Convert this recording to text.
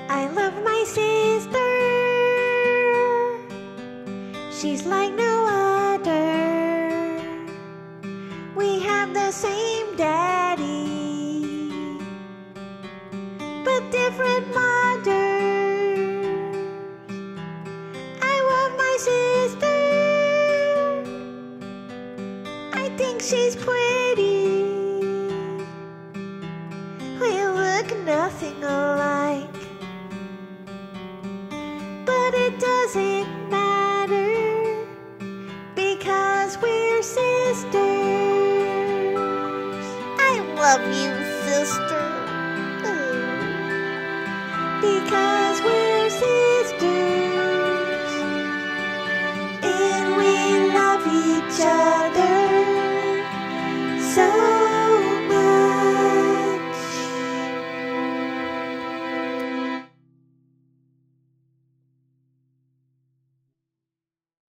I love my sister. She's like no other. We have the same daddy, but different mothers. I love my sister. I think she's pretty. We look nothing alike, but it doesn't matter because we're sisters. I love you, sister.